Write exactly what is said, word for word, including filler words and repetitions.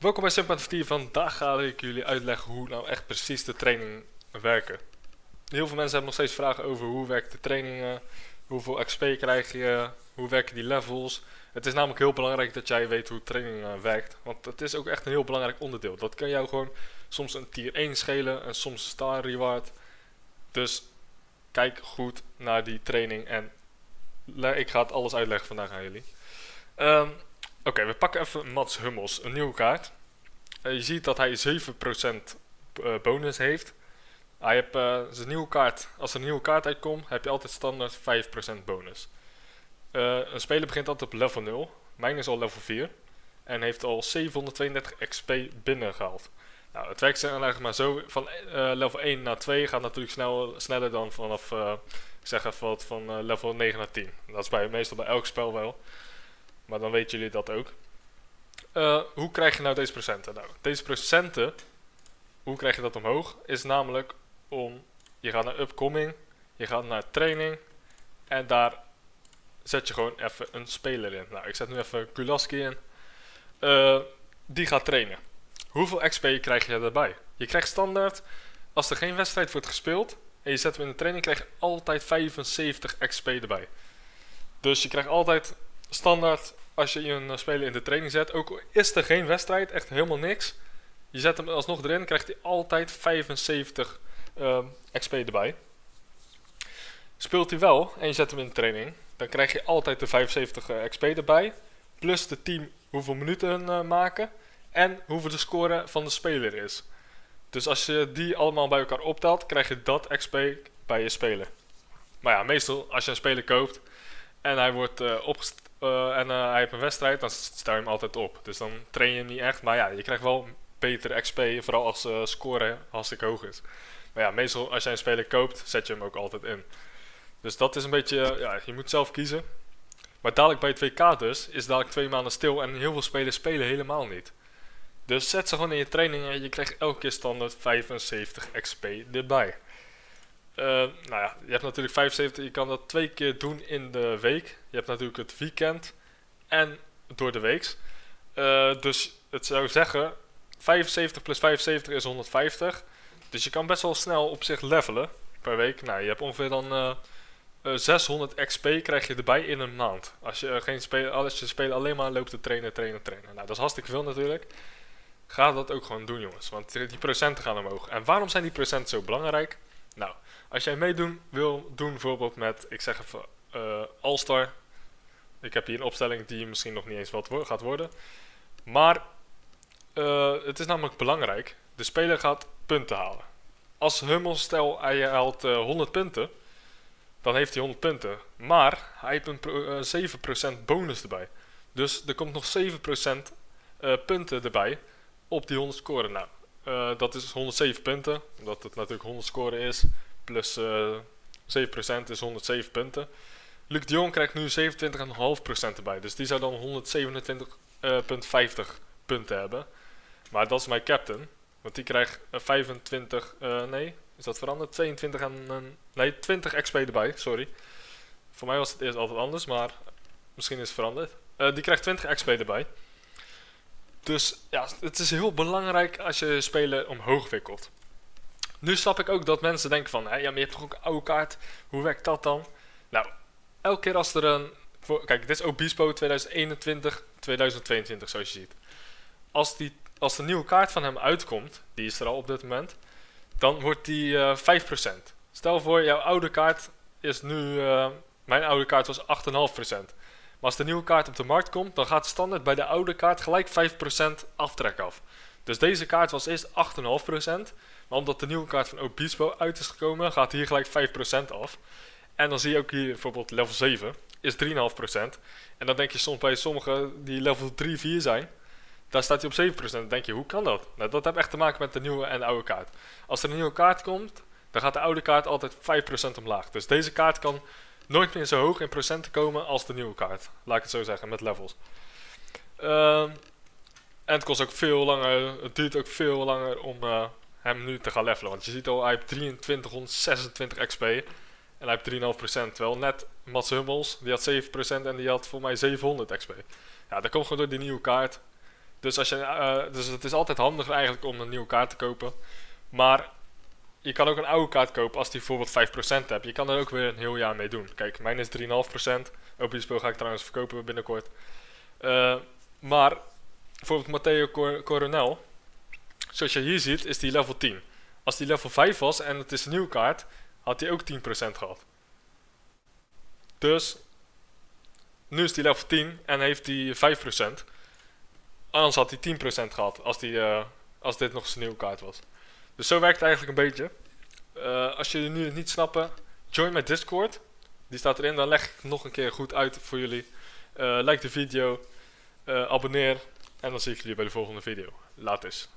Welkom bij Simpantie. Vandaag ga ik jullie uitleggen hoe nou echt precies de trainingen werken. Heel veel mensen hebben nog steeds vragen over hoe werkt de trainingen, hoeveel X P krijg je, hoe werken die levels. Het is namelijk heel belangrijk dat jij weet hoe training werkt, want het is ook echt een heel belangrijk onderdeel. Dat kan jou gewoon soms een tier één schelen en soms een star reward. Dus kijk goed naar die training en ik ga het alles uitleggen vandaag aan jullie. Um, Oké, okay, we pakken even Mats Hummels, een nieuwe kaart. Uh, je ziet dat hij zeven procent uh, bonus heeft. Hij heeft uh, zijn nieuwe kaart, als er een nieuwe kaart uitkomt, heb je altijd standaard vijf procent bonus. Uh, een speler begint altijd op level nul. Mijn is al level vier. En heeft al zevenhonderdtweeëndertig X P binnengehaald. Nou, het werkt eigenlijk maar zo. Van uh, level één naar twee gaat natuurlijk snel, sneller dan vanaf, uh, ik zeg even wat, van uh, level negen naar tien. Dat is bij, meestal bij elk spel wel. Maar dan weten jullie dat ook. Uh, hoe krijg je nou deze procenten? Nou, deze procenten, hoe krijg je dat omhoog? Is namelijk om, je gaat naar upcoming, je gaat naar training en daar zet je gewoon even een speler in. Nou, ik zet nu even Kulaski in. Uh, die gaat trainen. Hoeveel X P krijg je erbij? Je krijgt standaard, als er geen wedstrijd wordt gespeeld en je zet hem in de training, krijg je altijd vijfenzeventig X P erbij. Dus je krijgt altijd standaard, als je een speler in de training zet, ook al is er geen wedstrijd, echt helemaal niks, je zet hem alsnog erin, krijgt hij altijd vijfenzeventig uh, X P erbij. Speelt hij wel en je zet hem in de training, dan krijg je altijd de vijfenzeventig uh, X P erbij, plus de team hoeveel minuten hun uh, maken en hoeveel de score van de speler is. Dus als je die allemaal bij elkaar optelt, krijg je dat X P bij je speler. Maar ja, meestal als je een speler koopt en hij wordt uh, opgesteld, Uh, en uh, hij heeft een wedstrijd, dan stel je hem altijd op. Dus dan train je hem niet echt. Maar ja, je krijgt wel betere X P, vooral als de uh, score hartstikke hoog is. Maar ja, meestal als jij een speler koopt, zet je hem ook altijd in. Dus dat is een beetje, uh, ja, je moet zelf kiezen. Maar dadelijk bij het W K dus, is dadelijk twee maanden stil en heel veel spelers spelen helemaal niet. Dus zet ze gewoon in je training en je krijgt elke keer standaard vijfenzeventig X P erbij. Uh, nou ja, je hebt natuurlijk vijfenzeventig, je kan dat twee keer doen in de week. Je hebt natuurlijk het weekend en door de week. Uh, dus het zou zeggen, vijfenzeventig plus vijfenzeventig is honderdvijftig. Dus je kan best wel snel op zich levelen per week. Nou, je hebt ongeveer dan uh, uh, zeshonderd X P krijg je erbij in een maand. Als je uh, geen speler, als je speler alleen maar loopt te trainen, trainen, trainen. Nou, dat is hartstikke veel natuurlijk. Ga dat ook gewoon doen, jongens, want die procenten gaan omhoog. En waarom zijn die procenten zo belangrijk? Nou, als jij meedoen wil doen bijvoorbeeld met, ik zeg even, uh, All-Star. Ik heb hier een opstelling die misschien nog niet eens wat wo gaat worden. Maar uh, het is namelijk belangrijk. De speler gaat punten halen. Als Hummels, stel hij haalt uh, honderd punten, dan heeft hij honderd punten. Maar hij heeft een pro uh, zeven procent bonus erbij. Dus er komt nog zeven procent uh, punten erbij op die honderd scoren. Nou, uh, dat is honderdzeven punten, omdat het natuurlijk honderd scoren is. Plus uh, zeven procent is honderdzeven punten. Luc de Jong krijgt nu zevenentwintig komma vijf procent erbij. Dus die zou dan honderdzevenentwintig komma vijftig uh, punten hebben. Maar dat is mijn captain. Want die krijgt uh, vijfentwintig, uh, nee, is dat veranderd? tweeëntwintig en, uh, nee, twintig X P erbij, sorry. Voor mij was het eerst altijd anders, maar misschien is het veranderd. Uh, die krijgt twintig X P erbij. Dus ja, het is heel belangrijk als je spelen omhoog wikkelt. Nu snap ik ook dat mensen denken van, hé, ja, maar je hebt toch ook een oude kaart, hoe werkt dat dan? Nou, elke keer als er een, voor, kijk, dit is Obispo tweeduizend eenentwintig, tweeduizend tweeëntwintig zoals je ziet. Als, die, als de nieuwe kaart van hem uitkomt, die is er al op dit moment, dan wordt die uh, vijf procent. Stel voor, jouw oude kaart is nu, uh, mijn oude kaart was acht komma vijf procent. Maar als de nieuwe kaart op de markt komt, dan gaat standaard bij de oude kaart gelijk vijf procent aftrek af. Dus deze kaart was eerst acht komma vijf procent. Maar omdat de nieuwe kaart van Obispo uit is gekomen, gaat hier gelijk vijf procent af. En dan zie je ook hier bijvoorbeeld level zeven is drie komma vijf procent. En dan denk je soms bij sommigen die level drie, vier zijn, daar staat hij op zeven procent. Dan denk je, hoe kan dat? Nou, dat heeft echt te maken met de nieuwe en de oude kaart. Als er een nieuwe kaart komt, dan gaat de oude kaart altijd vijf procent omlaag. Dus deze kaart kan nooit meer zo hoog in procenten komen als de nieuwe kaart. Laat ik het zo zeggen, met levels. Uh, en het kost ook veel langer, het duurt ook veel langer om uh, hem nu te gaan levelen. Want je ziet al, hij heeft drieëntwintighonderdzesentwintig X P. En hij heeft drie komma vijf procent. Terwijl net Mats Hummels, die had zeven procent en die had voor mij zevenhonderd X P. Ja, dat komt gewoon door die nieuwe kaart. Dus, als je, uh, dus het is altijd handiger eigenlijk om een nieuwe kaart te kopen. Maar je kan ook een oude kaart kopen als die bijvoorbeeld vijf procent hebt. Je kan er ook weer een heel jaar mee doen. Kijk, mijn is drie komma vijf procent. Op die speel ga ik trouwens verkopen binnenkort. Uh, maar bijvoorbeeld Matteo Cor Coronel. Zoals je hier ziet is die level tien. Als die level vijf was en het is een nieuwe kaart, had hij ook tien procent gehad. Dus nu is die level tien en heeft hij vijf procent. Anders had hij tien procent gehad als, die, uh, als dit nog zijn nieuwe kaart was. Dus zo werkt het eigenlijk een beetje. Uh, als jullie nu het niet snappen, join mijn Discord. Die staat erin, dan leg ik het nog een keer goed uit voor jullie. Uh, like de video, uh, abonneer en dan zie ik jullie bij de volgende video. Laat eens.